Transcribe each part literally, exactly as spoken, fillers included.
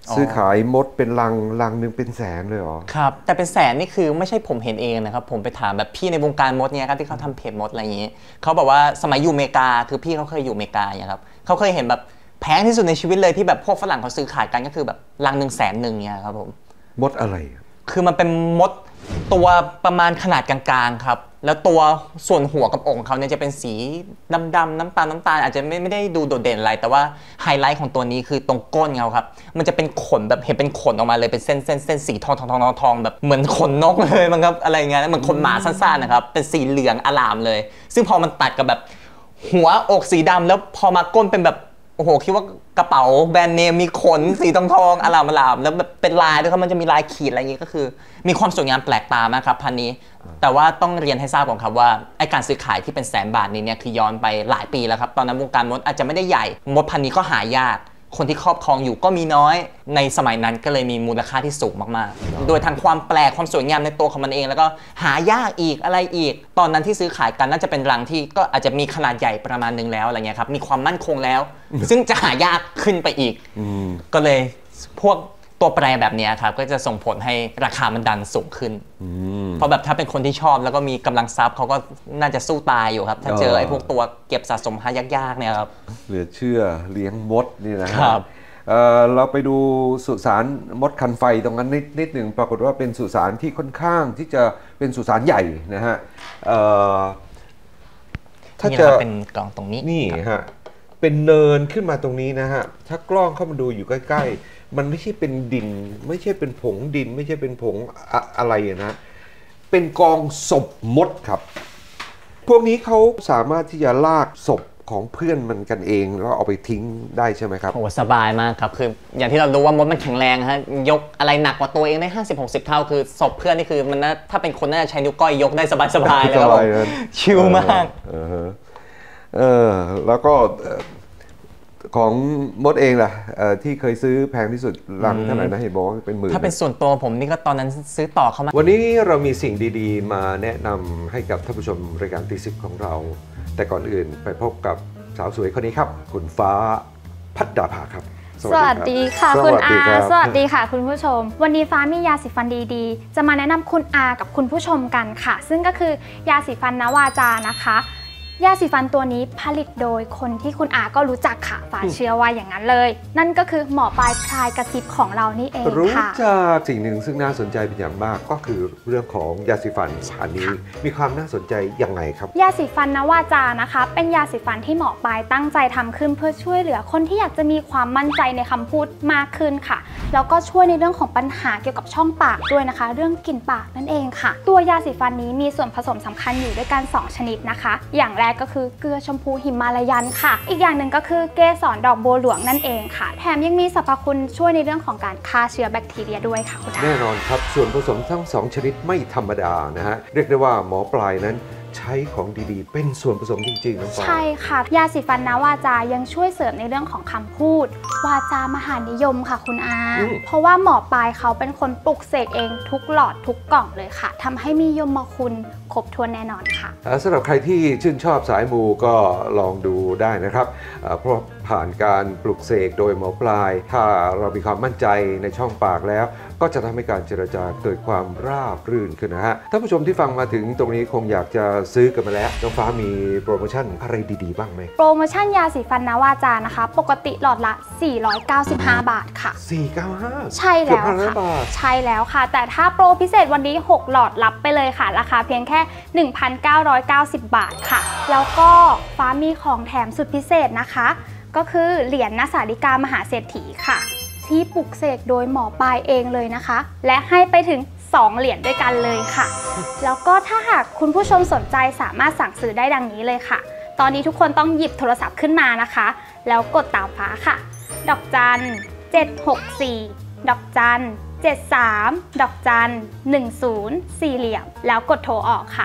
ซื้อขายมดเป็นลังลังหนึ่งเป็นแสนเลยเหรอครับแต่เป็นแสนนี่คือไม่ใช่ผมเห็นเองนะครับผมไปถามแบบพี่ในวงการมดเนี่ยครับที่เขาทำเพจมดอะไรอย่างนี้เขาบอกว่าสมัยอยู่อเมริกาคือพี่เขาเคยอยู่อเมริกาเนี่ยครับเขาเคยเห็นแบบแพงที่สุดในชีวิตเลยที่แบบพวกฝรั่งเขาซื้อขายกันก็คือแบบลังหนึ่งแสนหนึ่งเนี่ยครับผมมดอะไรคือมันเป็นมดตัวประมาณขนาดกลางๆครับแล้วตัวส่วนหัวกับอกเขาเนี่ยจะเป็นสีดำๆน้ำตาลน้ำตาลอาจจะไม่ไม่ได้ดูโดดเด่นอะไรแต่ว่าไฮไลท์ของตัวนี้คือตรงก้นเขาครับมันจะเป็นขนแบบเห็นเป็นขนออกมาเลยเป็นเส้นเส้นเส้นสีทองทองทองทองแบบเหมือนขนนกเลยมันครับอะไรเงี้ยเหมือนขนหมาสั้นๆนะครับเป็นสีเหลืองอลามเลยซึ่งพอมันตัดกับแบบหัวอกสีดำแล้วพอมาก้นเป็นแบบโอ้โหคิดว่ากระเป๋าแบรนด์เนมมีขนสีทองทองอลามอลามแล้วแบบเป็นลายด้วยครับมันจะมีลายขีดอะไรอย่างงี้ก็คือมีความสวยงามแปลกตามากครับพันนี้แต่ว่าต้องเรียนให้ทราบก่อนครับว่าไอ้การซื้อขายที่เป็นแสนบาทนี้เนี่ยคือย้อนไปหลายปีแล้วครับตอนนั้นวงการมดอาจจะไม่ได้ใหญ่มดพันนี้ก็หายากคนที่ครอบครองอยู่ก็มีน้อยในสมัยนั้นก็เลยมีมูลค่าที่สูงมากๆโดยทางความแปลกความสวยงามในตัวของมันเองแล้วก็หายากอีกอะไรอีกตอนนั้นที่ซื้อขายกันน่าจะเป็นรังที่ก็อาจจะมีขนาดใหญ่ประมาณนึงแล้วอะไรเงี้ยครับมีความมั่นคงแล้วซึ่งจะหายากขึ้นไปอีกก็เลยพวกตัวแปรแบบนี้ครับก็จะส่งผลให้ราคามันดันสูงขึ้นเพราะแบบถ้าเป็นคนที่ชอบแล้วก็มีกำลังทรัพย์เขาก็น่าจะสู้ตายอยู่ครับถ้าเจอไอ้พวกตัวเก็บสะสมหายากๆเนี่ยครับเหลือเชื่อเลี้ยงมดนี่นะครับเ, เราไปดูสุสานมดคันไฟตรงนั้นนิดนิดหนึ่งปรากฏว่าเป็นสุสานที่ค่อนข้างที่จะเป็นสุสานใหญ่นะฮะถ้าจะเป็นกล่องตรงนี้นี่ฮะเป็นเนินขึ้นมาตรงนี้นะฮะถ้ากล้องเข้ามาดูอยู่ใกล้ๆมันไม่ใช่เป็นดินไม่ใช่เป็นผงดินไม่ใช่เป็นผงอะอะไรนะเป็นกองศพมดครับพวกนี้เขาสามารถที่จะลากศพของเพื่อนมันกันเองแล้วเอาไปทิ้งได้ใช่ไหมครับโอ้สบายมากครับคืออย่างที่เรารู้ว่ามดมันแข็งแรงฮะยกอะไรหนักกว่าตัวเองได้ ห้าสิบหกสิบ เท่าคือศพเพื่อนนี่คือมันถ้าเป็นคนน่าจะใช้นิ้วก้อยยกได้สบายๆเลยครับชิลมากเออแล้วก็ของมดเองล่ะที่เคยซื้อแพงที่สุดรังเท่าไหร่นะเห็นบอกว่าเป็นหมื่นถ้าเป็นส่วนตัวผมนี่ก็ตอนนั้นซื้อต่อเข้ามาวันนี้เรามีสิ่งดีๆมาแนะนำให้กับท่านผู้ชมรายการตีสิบของเราแต่ก่อนอื่นไปพบกับสาวสวยคนนี้ครับคุณฟ้าภัดดาภาครับสวัสดีค่ะคุณอาสวัสดีค่ะคุณผู้ชมวันนี้ฟ้ามียาสีฟันดีๆจะมาแนะนำคุณอากับคุณผู้ชมกันค่ะซึ่งก็คือยาสีฟันนวาจานะคะยาสีฟันตัวนี้ผลิตโดยคนที่คุณอาก็รู้จักค่ะฟ้าเชื่อว่าอย่างนั้นเลยนั่นก็คือหมอปลายพลายกระซิบของเรานี่เองค่ะรู้จักสิ่งหนึ่งซึ่งน่าสนใจเป็นอย่างมากก็คือเรื่องของยาสีฟันอันนี้มีความน่าสนใจยังไงครับยาสีฟันนวาจานะคะเป็นยาสีฟันที่หมอปลายตั้งใจทำขึ้นเพื่อช่วยเหลือคนที่อยากจะมีความมั่นใจในคำพูดมากขึ้นค่ะแล้วก็ช่วยในเรื่องของปัญหาเกี่ยวกับช่องปากด้วยนะคะเรื่องกลิ่นปากนั่นเองค่ะตัวยาสีฟันนี้มีส่วนผสมสำคัญอยู่ด้วยกันสองชนิดนะคะอย่างแรกก็คือเกลือชมพูหิมาลายันค่ะอีกอย่างหนึ่งก็คือเกสรดอกบัวหลวงนั่นเองค่ะแถมยังมีสรรพคุณช่วยในเรื่องของการฆ่าเชื้อแบคทีเรียด้วยค่ะคุณแน่นอนครับส่วนผสมทั้งสองชนิดไม่ธรรมดานะฮะเรียกได้ว่าหมอปลายนั้นใช้ของดีๆเป็นส่วนผสมจริงๆน้องฟ้าใช่ค่ะยาสีฟันนวาจายังช่วยเสริมในเรื่องของคำพูดวาจามหานิยมค่ะคุณอาเพราะว่าหมอปลายเขาเป็นคนปลุกเสกเองทุกหลอดทุกกล่องเลยค่ะทำให้มียมคุณครบถ้วนแน่นอนค่ะสำหรับใครที่ชื่นชอบสายมูก็ลองดูได้นะครับเพราะผ่านการปลุกเสกโดยหมอปลายถ้าเรามีความมั่นใจในช่องปากแล้วก็จะทำให้การเจรจาเกิดความราบรื่นขึ้นนะฮะท่านผู้ชมที่ฟังมาถึงตรงนี้คงอยากจะซื้อกันมาแล้วน้องฟ้ามีโปรโมชั่นอะไรดีๆบ้างไหมโปรโมชั่นยาสีฟันนวาจานะคะปกติหลอดละสี่ร้อยเก้าสิบห้าบาทค่ะสี่ร้อยเก้าสิบห้าใช่แล้วค่ะใช่แล้วค่ะแต่ถ้าโปรพิเศษวันนี้หกหลอดรับไปเลยค่ะราคาเพียงแค่ หนึ่งพันเก้าร้อยเก้าสิบ บาทค่ะแล้วก็ฟ้ามีของแถมสุดพิเศษนะคะก็คือเหรียญณสาริกามหาเศรษฐีค่ะที่ปลุกเสกโดยหมอปลายเองเลยนะคะและให้ไปถึงสองเหรียญด้วยกันเลยค่ะแล้วก็ถ้าหากคุณผู้ชมสนใจสามารถสั่งซื้อได้ดังนี้เลยค่ะตอนนี้ทุกคนต้องหยิบโทรศัพท์ขึ้นมานะคะแล้วกดตามฟ้าค่ะดอกจันเจ็ดหกสี่ดอกจันเจ็ดสามดอกจันหนึ่งศูนย์สี่เหลี่ยมแล้วกดโทรออกค่ะ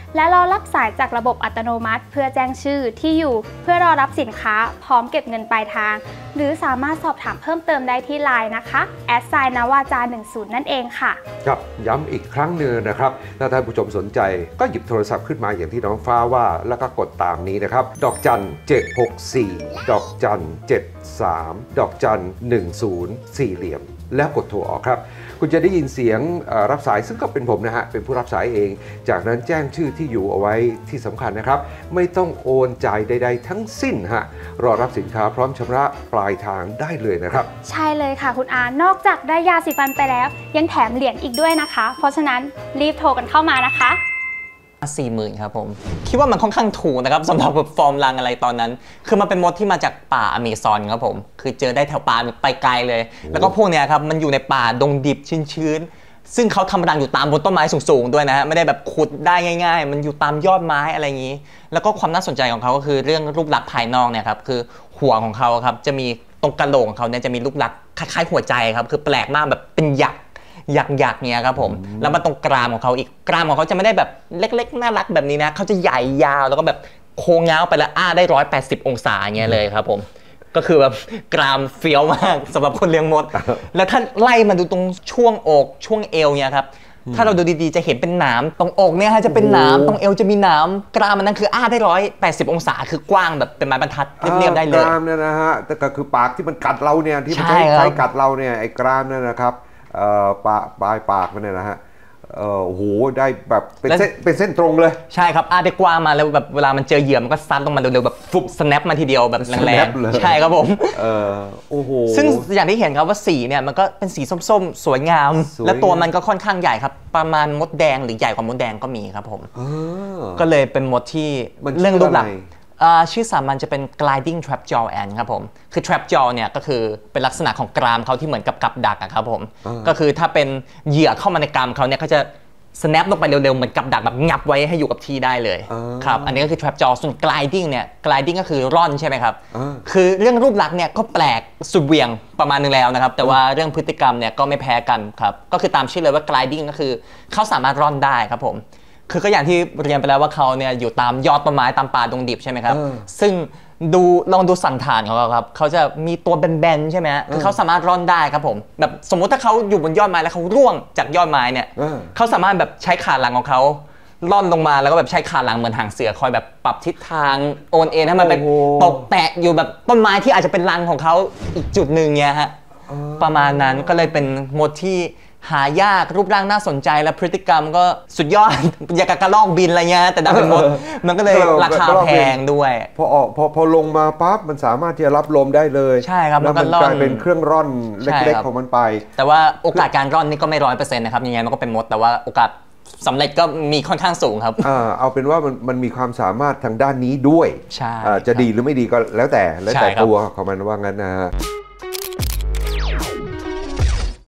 และรอรับสายจากระบบอัตโนมัติเพื่อแจ้งชื่อที่อยู่เพื่อรอรับสินค้าพร้อมเก็บเงินปลายทางหรือสามารถสอบถามเพิ่มเติมได้ที่ ไลน์ นะคะแอดไซน์นวาจาหนึ่งศูนย์นั่นเองค่ะครับย้ำอีกครั้งหนึ่งนะครับถ้าท่านผู้ชมสนใจก็หยิบโทรศัพท์ขึ้นมาอย่างที่น้องฟ้าว่าแล้วก็กดตามนี้นะครับดอกจันเจ็ดหกสี่ดอกจันเจ็ดสามดอกจันหนึ่งศูนย์สี่เหลี่ยมแล้วกดโทรออกครับคุณจะได้ยินเสียงรับสายซึ่งก็เป็นผมนะฮะเป็นผู้รับสายเองจากนั้นแจ้งชื่อที่อยู่เอาไว้ที่สำคัญนะครับไม่ต้องโอนจ่ายใดๆทั้งสิ้นฮะรอรับสินค้าพร้อมชำระปลายทางได้เลยนะครับใช่เลยค่ะคุณอานอกจากได้ยาสีฟันไปแล้วยังแถมเหรียญอีกด้วยนะคะเพราะฉะนั้นรีบโทรกันเข้ามานะคะสี่หมื่นครับผมคิดว่ามันค่อนข้างถูกนะครับสำหรับแบบฟอร์มรังอะไรตอนนั้นคือมันเป็นมดที่มาจากป่าอเมซอนครับผมคือเจอได้แถวป่าไปไกลเลยแล้วก็พวกเนี้ยครับมันอยู่ในป่าดงดิบชื้นๆซึ่งเขาทำรังอยู่ตามบนต้นไม้สูงๆด้วยนะฮะไม่ได้แบบขุดได้ง่ายๆมันอยู่ตามยอดไม้อะไรอย่างนี้แล้วก็ความน่าสนใจของเขาก็คือเรื่องรูปลักษณ์ภายนอกเนี่ยครับคือหัวของเขาครับจะมีตรงกระโหลกของเขาเนี่ยจะมีรูปลักษณ์คล้ายๆหัวใจครับคือแปลกมากแบบเป็นหยักหยักๆเนี่ยครับผมแล้วมาตรงกรามของเขาอีกกรามของเขาจะไม่ได้แบบเล็กๆน่ารักแบบนี้นะเขาจะใหญ่ยาวแล้วก็แบบโค้งเงาไปแล้วอ้าได้ร้อยแปดสิบองศาเงี้ยเลยครับผมก็คือแบบกรามเฟี้ยวมากสำหรับคนเลี้ยงมดแล้วถ้าไล่มาดูตรงช่วงอกช่วงเอวเนี่ยครับถ้าเราดูดีๆจะเห็นเป็นหนามตรงอกเนี่ยฮะจะเป็นหนามตรงเอวจะมีหนามกรามมันนั้นคืออ้าได้ร้อยแปดสิบองศาคือกว้างแบบเป็นไม้บรรทัดเรียบๆได้เลยกรามเนี่ยนะฮะแต่ก็คือปากที่มันกัดเราเนี่ยที่มันใช้ใช้กัดเราเนี่ยไอ้กรามเนี่ยนะครับปากปลายปากมันเนี่ยนะฮะโอ้โหได้แบบเป็นเส้นเป็นเส้นตรงเลยใช่ครับอาได้กว้างมาแล้วแบบเวลามันเจอเหยื่อมันก็ซัดลงมาเร็วๆแบบฟุบสแนปมาทีเดียวแบบแรงๆใช่ครับผมเออโอ้โหซึ่งอย่างที่เห็นครับว่าสีเนี่ยมันก็เป็นสีส้มๆสวยงามและตัวมันก็ค่อนข้างใหญ่ครับประมาณมดแดงหรือใหญ่กว่ามดแดงก็มีครับผมก็เลยเป็นมดที่เรื่องรูปลักษณ์ชื่อสามัญจะเป็น gliding trapjaw ant ครับผมคือ trapjaw เนี่ยก็คือเป็นลักษณะของกรามเขาที่เหมือนกับกับดักครับผมก็คือถ้าเป็นเหยื่อเข้ามาในกรามเขาเนี่ยเขาจะ snap ลงไปเร็วๆเหมือนกับดักแบบงับไว้ให้อยู่กับที่ได้เลยครับอันนี้ก็คือ trapjaw ส่วน gliding เนี่ย gliding ก็คือร่อนใช่ไหมครับคือเรื่องรูปลักษณ์เนี่ยก็แปลกสุดเวียงประมาณนึงแล้วนะครับแต่ว่าเรื่องพฤติกรรมเนี่ยก็ไม่แพ้กันครับก็คือตามชื่อเลยว่า gliding ก็คือเขาสามารถร่อนได้ครับผมคือก็อย่างที่เรียนไปแล้วว่าเขาเนี่ยอยู่ตามยอดต้นไม้ตามป่าดงดิบใช่ไหมครับซึ่งดูลองดูสันฐานของเขาครับเขาจะมีตัวแบนๆใช่ไหมคือเขาสามารถร่อนได้ครับผมแบบสมมุติถ้าเขาอยู่บนยอดไม้แล้วเขาร่วงจากยอดไม้เนี่ยเขาสามารถแบบใช้ขาหลังของเขาล่อนลงมาแล้วก็แบบใช้ขาหลังเหมือนหางเสือคอยแบบปรับทิศทางโอนเอ็นให้มันไปตกแตะอยู่แบบต้นไม้ที่อาจจะเป็นรังของเขาอีกจุดหนึ่งเนี่ยฮะประมาณนั้นก็เลยเป็นมดที่หายากรูปร่างน่าสนใจและพฤติกรรมก็สุดยอดอยากกระลอกบินอะไรเงี้ยแต่ดันเป็นมดมันก็เลยราคาแพงด้วยพอออกพอพอลงมาปั๊บมันสามารถที่จะรับลมได้เลยใช่ครับแล้วมันกลายเป็นเครื่องร่อนเล็กๆของมันไปแต่ว่าโอกาสการร่อนนี่ก็ไม่ร้อยเปอร์เซ็นต์นะครับยังไงมันก็เป็นมดแต่ว่าโอกาสสำเร็จก็มีค่อนข้างสูงครับอ่าเอาเป็นว่ามันมันมีความสามารถทางด้านนี้ด้วยใช่จะดีหรือไม่ดีก็แล้วแต่แล้วแต่ตัวของมันว่างั้นนะฮะ